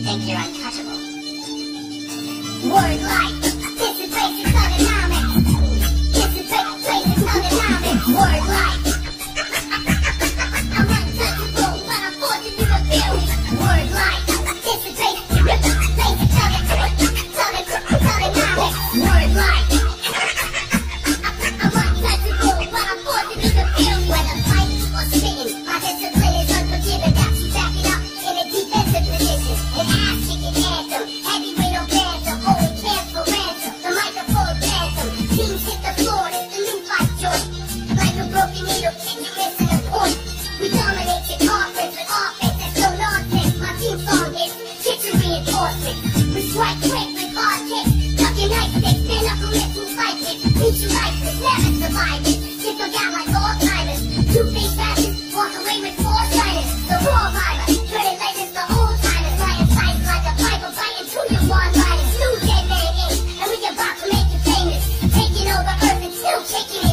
think you're untouchable. Word life, this is basic thugonomics. This is basic thugonomics. Word life. I'm untouchable, but I'm forced to do the feeling. Word life, this is basic thugonomics. Word life. I'm untouchable, but I'm forced to do the feeling. Whether fighting or spitting, my discipline is unforgiving. Got you backing up in a defensive position. An ass-kicking anthem, heavyweight or bantam, always cancel for ransom. The microphone ransom, teams hit the floor, it's the new fight joint. Like a broken needle, and you're missing a point. We dominate your conference with offense, that's no nonsense. My team song is kitchen reinforcement. We strike quick with hard kicks, ducking ice sticks, stand up and let some fight it. Neutralizers, never survive it. Stick a guy like all timers, two-face fashion, walk away with four shiners. The raw rider, turning legends to old timers. Flying sights like a Bible, biting to your one-liners. New dead man ink, and we about to make you famous. Taking over Earth and still kicking